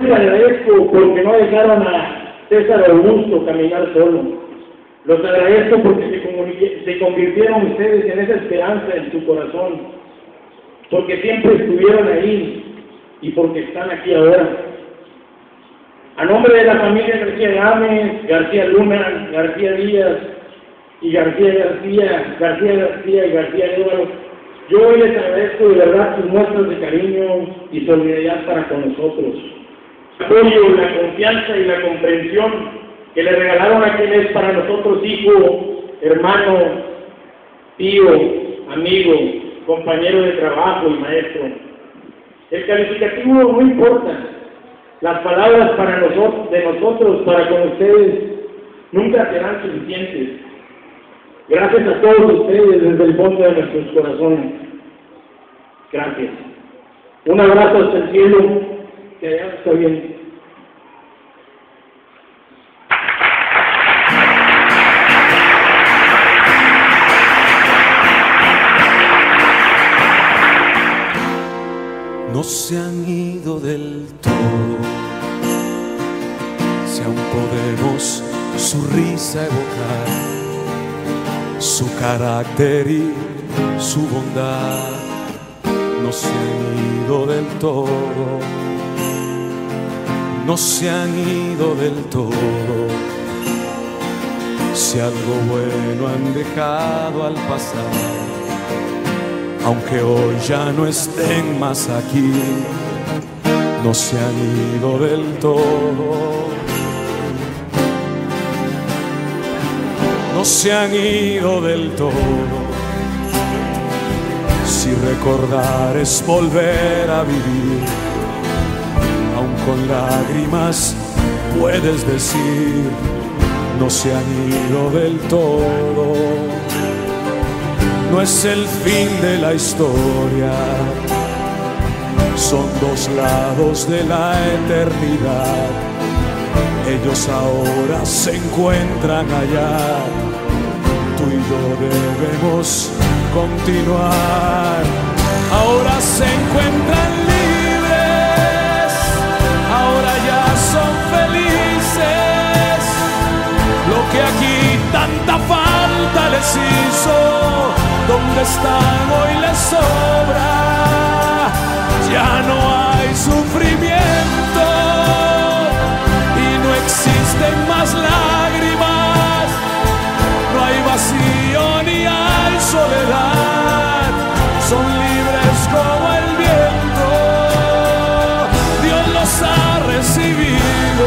Les agradezco porque no dejaron a César Augusto caminar solo. Los agradezco porque se convirtieron ustedes en esa esperanza en su corazón, porque siempre estuvieron ahí y porque están aquí ahora. A nombre de la familia García Gámez, García Luna, García Díaz y García y García Lévaro, yo hoy les agradezco de verdad sus muestras de cariño y solidaridad para con nosotros. El apoyo, la confianza y la comprensión que le regalaron a quien es para nosotros hijo, hermano, tío, amigo, compañero de trabajo y maestro. El calificativo no importa. Las palabras de nosotros para con ustedes nunca serán suficientes. Gracias a todos ustedes desde el fondo de nuestros corazones. Gracias. Un abrazo hasta el cielo. Que allá está bien. No se han ido del todo, si aún podemos su risa evocar, su carácter y su bondad. No se han ido del todo, no se han ido del todo, si algo bueno han dejado al pasar. Aunque hoy ya no estén más aquí, no se han ido del todo, no se han ido del todo. Si recordar es volver a vivir, aun con lágrimas puedes decir, no se han ido del todo. No es el fin de la historia, son dos lados de la eternidad. Ellos ahora se encuentran allá, tú y yo debemos continuar. Ahora se encuentran libres, ahora ya son felices. Lo que aquí tanta falta les hizo, donde están hoy les sobra. Ya no hay sufrimiento y no existen más lágrimas. No hay vacío ni hay soledad, son libres como el viento. Dios los ha recibido,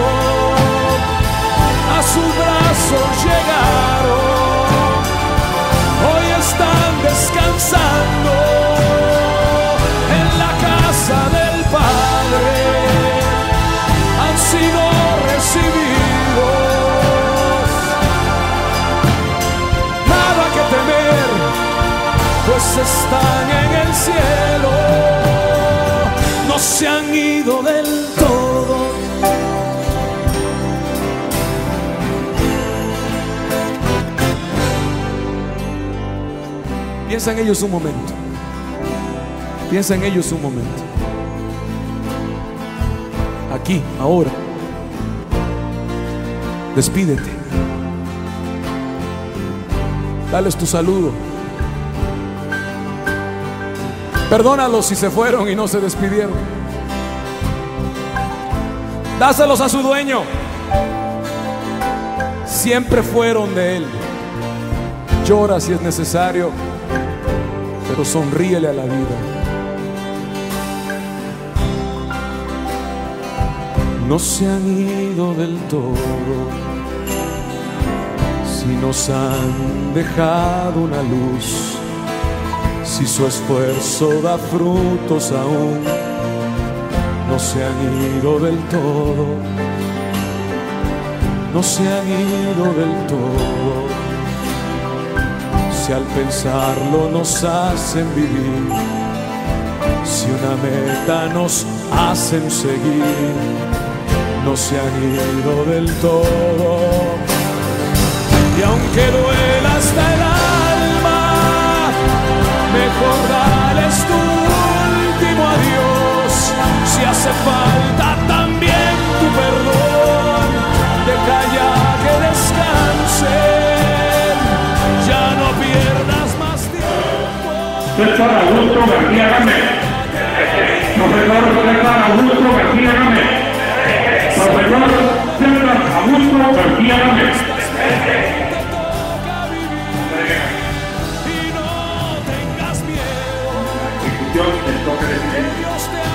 a sus brazos llegaron. Hoy están descansando en la casa del Padre, han sido recibidos. Nada que temer, pues están en el cielo, no se han ido del todo. Piensa en ellos un momento. Piensa en ellos un momento. Aquí, ahora. Despídete. Dales tu saludo. Perdónalos si se fueron y no se despidieron. Dáselos a su dueño. Siempre fueron de él. Llora si es necesario, pero sonríele a la vida. No se han ido del todo, si nos han dejado una luz, si su esfuerzo da frutos aún. No se han ido del todo, no se han ido del todo. Si al pensarlo nos hacen vivir, si una meta nos hacen seguir, no se han ido del todo. Y aunque duela hasta el alma, mejor dales tu último adiós. Si hace falta también César Augusto García Gámez. Profesor César Augusto García Gámez. Profesor César Augusto García Gámez. Ejecución del toque de silencio.